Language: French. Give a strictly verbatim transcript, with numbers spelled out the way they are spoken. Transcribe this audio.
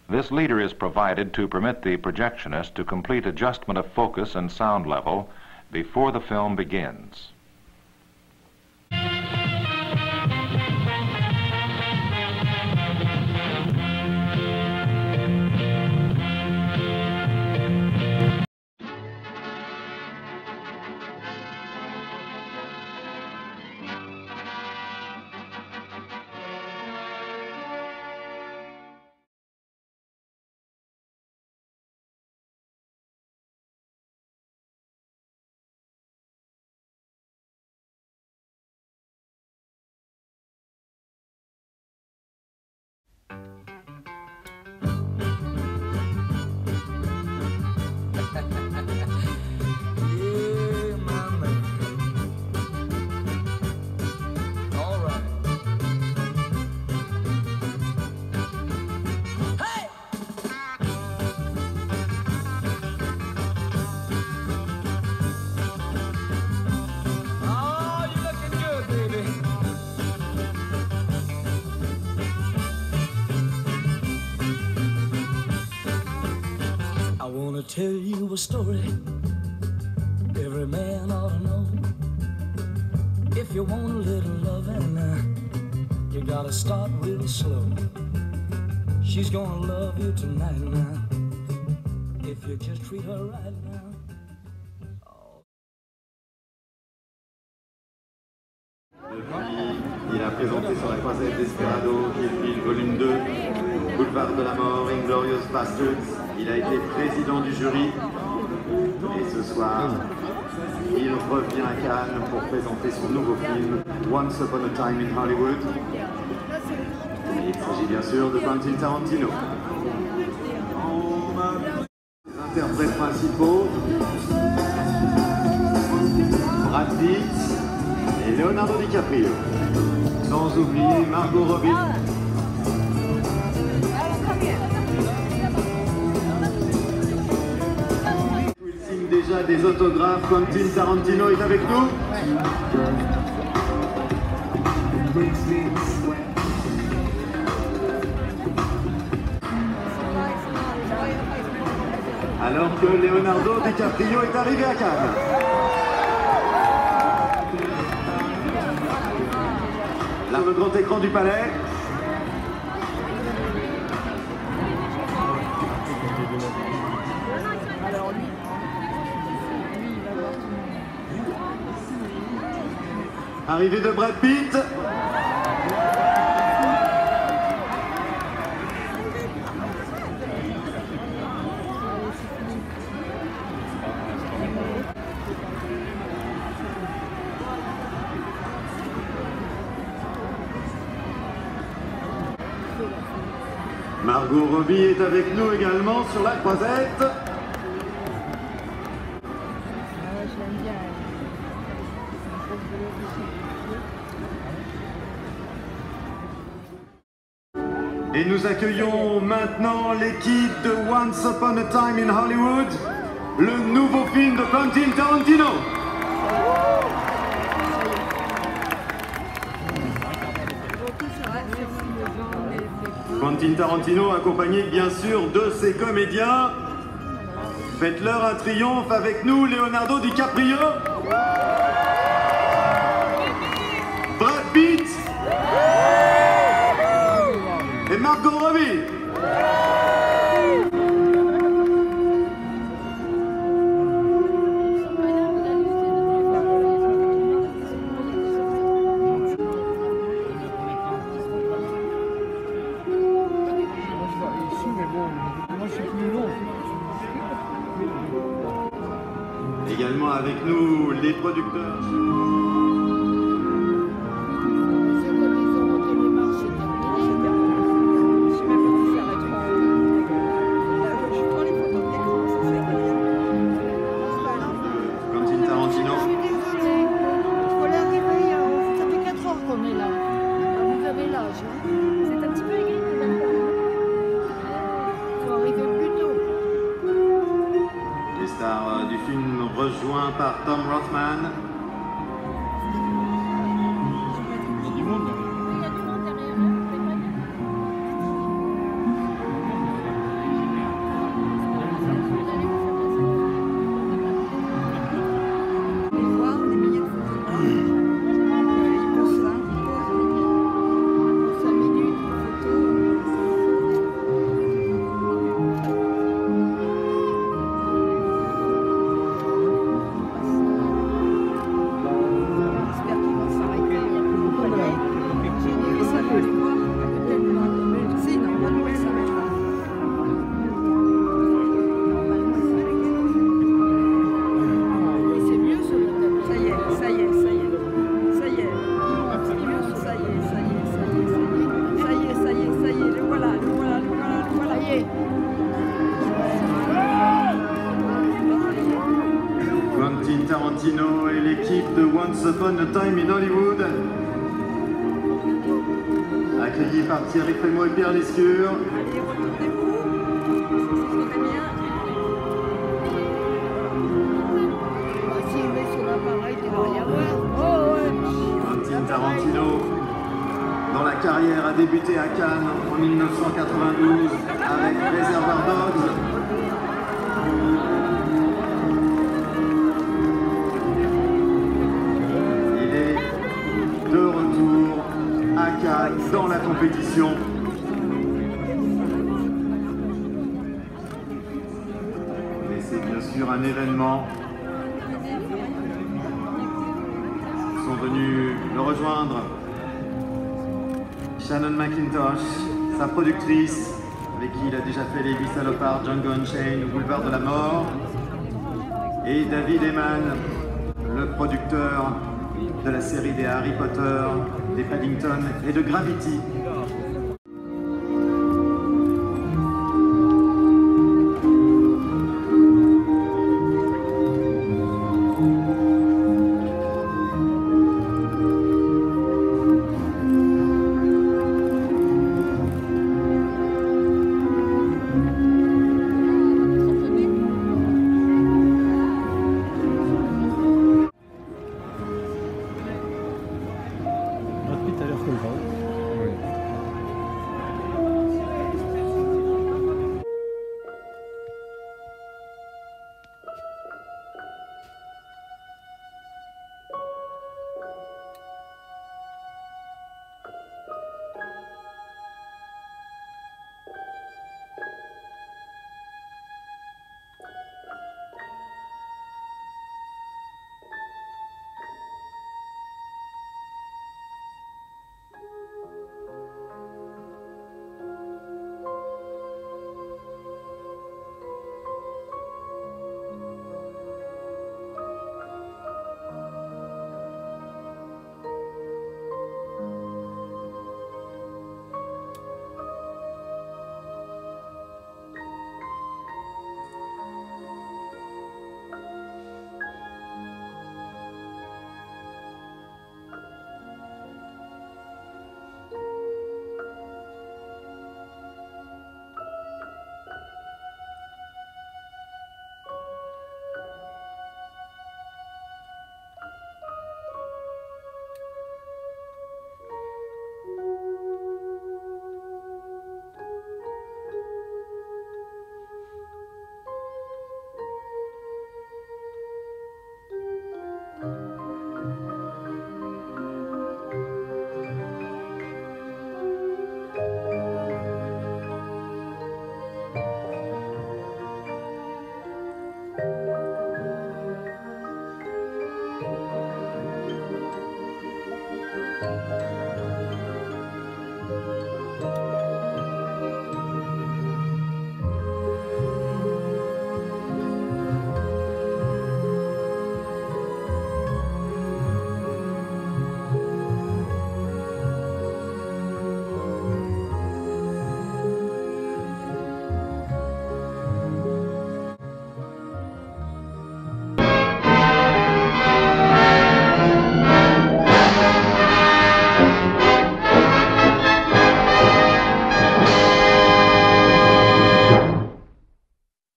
This leader is provided to permit the projectionist to complete adjustment of focus and sound level before the film begins. Tell you a story every man ought to know. If you want a little loving, uh, you gotta start real slow. She's gonna love you tonight now, if you just treat her right now. Oh. Il a présenté sur la croisette Desperado, Kill Bill volume deux, Boulevard de la Mort, Inglourious Basterds. Il a été président du jury et ce soir, il revient à Cannes pour présenter son nouveau film Once Upon a Time in Hollywood. Il s'agit bien sûr de Quentin Tarantino. Les interprètes principaux, Brad Pitt et Leonardo DiCaprio. Sans oublier Margot Robbie. Déjà des autographes, Quentin Tarantino est avec nous. Alors que Leonardo DiCaprio est arrivé à Cannes. Là, le grand écran du palais. Arrivée de Brad Pitt. Margot Robbie est avec nous également sur la croisette. Et nous accueillons maintenant l'équipe de Once Upon a Time in Hollywood, le nouveau film de Quentin Tarantino. Quentin Tarantino accompagné bien sûr de ses comédiens. Faites-leur un triomphe avec nous, Leonardo DiCaprio, Brad Pitt et Margot Robbie. Également avec nous les producteurs. Quentin Tarantino. Il faut l'arriver, ça fait quatre heures qu'on est là. Vous avez l'âge. C'est un petit peu égal. Il faut arriver plus tôt. Les stars du film rejoints par Tom Rothman. Il y a du monde derrière. Tarantino et l'équipe de Once Upon a Time in Hollywood, accueillis par Thierry Frémaux et Pierre Lescure. Quentin Tarantino, dont la carrière a débuté à Cannes en mille neuf cent quatre-vingt-douze avec Reservoir Dogs. Il est de retour à Cannes dans la compétition. Et c'est bien sûr un événement. Sont venus le rejoindre Shannon McIntosh, sa productrice, avec qui il a déjà fait Les Huit Salopards, Django Unchained, Boulevard de la Mort, et David Heyman, le producteur de la série des Harry Potter, des Paddington et de Gravity.